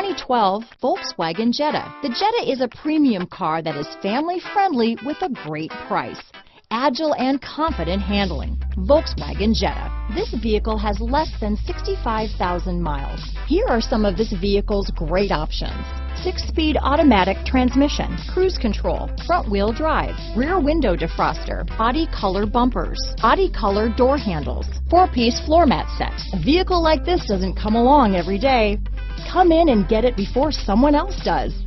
2012 Volkswagen Jetta. The Jetta is a premium car that is family friendly with a great price. Agile and confident handling. Volkswagen Jetta. This vehicle has less than 65,000 miles. Here are some of this vehicle's great options: 6-speed automatic transmission, cruise control, front-wheel drive, rear window defroster, body color bumpers, body color door handles, 4-piece floor mat set. A vehicle like this doesn't come along every day. Come in and get it before someone else does.